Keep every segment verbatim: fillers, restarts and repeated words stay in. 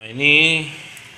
Nah, ini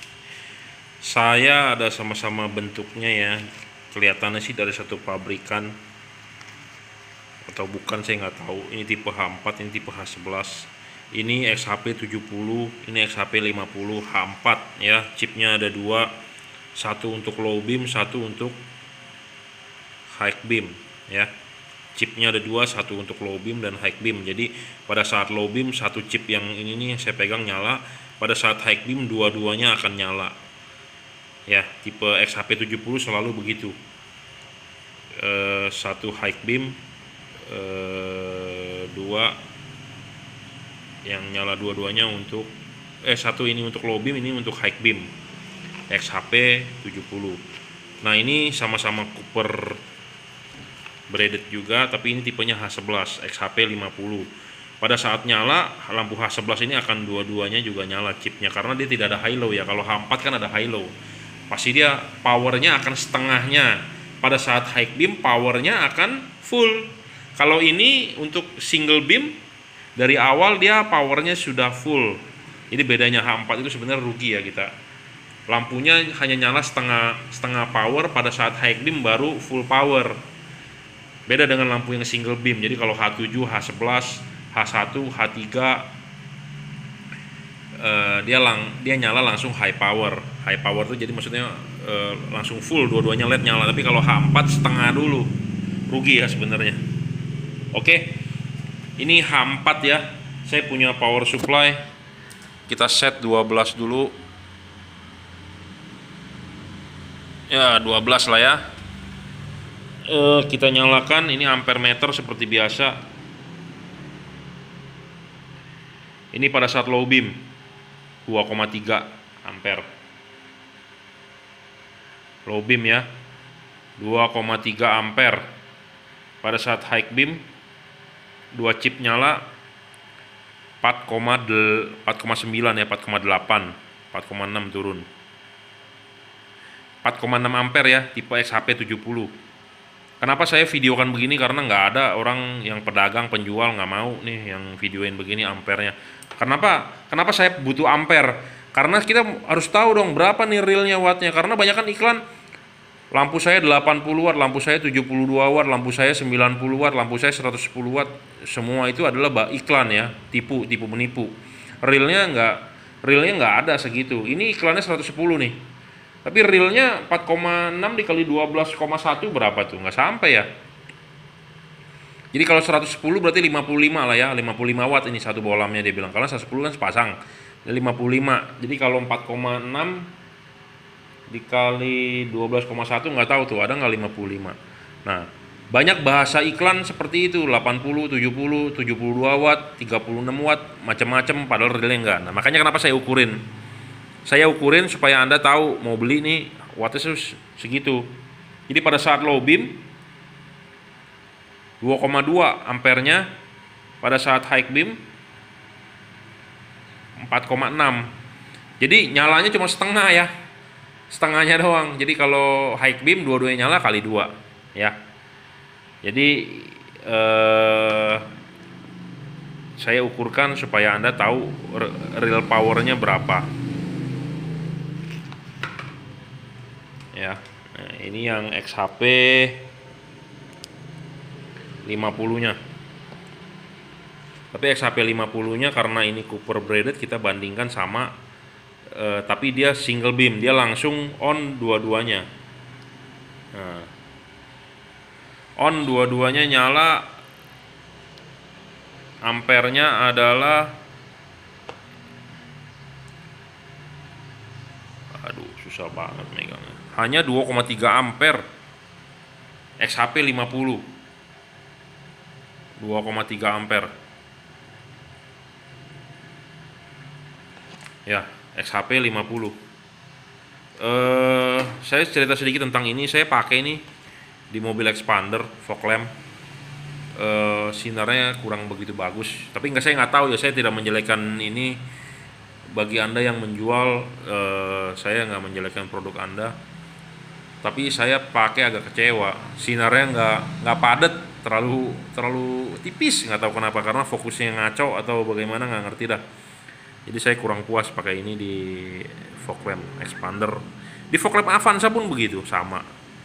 saya ada sama-sama bentuknya ya. Kelihatannya sih dari satu pabrikan atau bukan, saya nggak tahu. Ini tipe H empat, ini tipe H sebelas. Ini X H P tujuh puluh, ini X H P lima puluh H empat ya. Chipnya ada dua, satu untuk low beam, satu untuk high beam ya. Chipnya ada dua, satu untuk low beam dan high beam. Jadi pada saat low beam satu chip yang ini nih saya pegang nyala, pada saat high beam dua-duanya akan nyala ya. Tipe X H P tujuh puluh selalu begitu, e, satu high beam, e, dua yang nyala dua-duanya untuk eh satu ini untuk low beam, ini untuk high beam X H P tujuh puluh. Nah, ini sama-sama Cooper braided juga, tapi ini tipenya H sebelas X H P lima puluh. Pada saat nyala lampu H sebelas ini akan dua-duanya juga nyala chipnya, karena dia tidak ada high low ya. Kalau H empat kan ada high low, pasti dia powernya akan setengahnya. Pada saat high beam powernya akan full. Kalau ini untuk single beam, dari awal dia powernya sudah full. Jadi bedanya H empat itu sebenarnya rugi ya kita. Lampunya hanya nyala setengah setengah power, pada saat high beam baru full power. Beda dengan lampu yang single beam. Jadi kalau H tujuh, H sebelas, H satu, H tiga eh, dia lang dia nyala langsung high power. High power itu jadi maksudnya eh, langsung full, dua-duanya L E D nyala. Tapi kalau H empat setengah dulu. Rugi ya sebenarnya. Oke. Ini H empat ya. Saya punya power supply. Kita set dua belas dulu. Ya, dua belas lah ya. Uh, kita nyalakan, ini ampere meter seperti biasa. Ini pada saat low beam dua koma tiga ampere. Low beam ya, dua koma tiga ampere. Pada saat high beam dua chip nyala empat koma sembilan ya, empat koma delapan, empat koma enam turun. empat koma enam ampere ya, tipe X H P tujuh puluh. Kenapa saya videokan begini? Karena nggak ada orang yang pedagang, penjual nggak mau nih yang videoin begini ampernya. Kenapa? Kenapa saya butuh ampere? Karena kita harus tahu dong berapa nih realnya wattnya. Karena banyak kan iklan, lampu saya delapan puluh watt, lampu saya tujuh puluh dua watt, lampu saya sembilan puluh watt, lampu saya seratus sepuluh watt. Semua itu adalah iklan ya, tipu, tipu menipu. Realnya nggak, realnya nggak ada segitu. Ini iklannya seratus sepuluh nih. Tapi realnya empat koma enam dikali dua belas koma satu berapa tuh? Nggak sampai ya. Jadi kalau seratus sepuluh berarti lima puluh lima lah ya, lima puluh lima watt ini satu bolamnya dia bilang. Karena seratus sepuluh kan sepasang, lima puluh lima. Jadi kalau empat koma enam dikali dua belas koma satu nggak tahu tuh ada nggak lima puluh lima. Nah, banyak bahasa iklan seperti itu, delapan puluh, tujuh puluh, tujuh puluh dua watt, tiga puluh enam watt, macam-macam, padahal realnya enggak. Nah, makanya kenapa saya ukurin. Saya ukurin supaya Anda tahu mau beli nih wattnya segitu. Jadi pada saat low beam dua koma dua ampernya, pada saat high beam empat koma enam. Jadi nyalanya cuma setengah ya. Setengahnya doang. Jadi kalau high beam dua-duanya nyala kali dua ya. Jadi eh, saya ukurkan supaya Anda tahu real powernya berapa. Ya, nah, ini yang X H P lima puluh nya. Tapi X H P lima puluh nya karena ini Cooper braided kita bandingkan sama eh, tapi dia single beam, dia langsung on dua-duanya. Nah, on dua-duanya nyala, ampernya adalah, aduh susah banget megangnya, hanya dua koma tiga ampere. X H P lima puluh dua koma tiga ampere ya, X H P lima puluh. eh, saya cerita sedikit tentang ini. Saya pakai ini di mobil expander fog lamp. eh, sinarnya kurang begitu bagus, tapi nggak, saya nggak tahu ya, saya tidak menjelekkan ini. Bagi Anda yang menjual, eh, saya nggak menjelekkan produk Anda, tapi saya pakai agak kecewa. Sinarnya nggak nggak padat, terlalu terlalu tipis, nggak tahu kenapa, karena fokusnya ngaco atau bagaimana nggak ngerti dah. Jadi saya kurang puas pakai ini di fog lamp expander. Di fog lamp Avanza pun begitu, sama.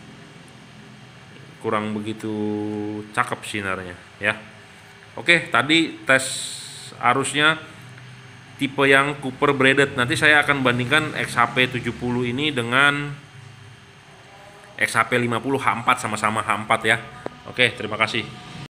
Kurang begitu cakep sinarnya ya. Oke, tadi tes arusnya tipe yang Cooper braided. Nanti saya akan bandingkan X H P tujuh puluh ini dengan X H P lima puluh H empat, sama-sama H empat ya. Oke, terima kasih.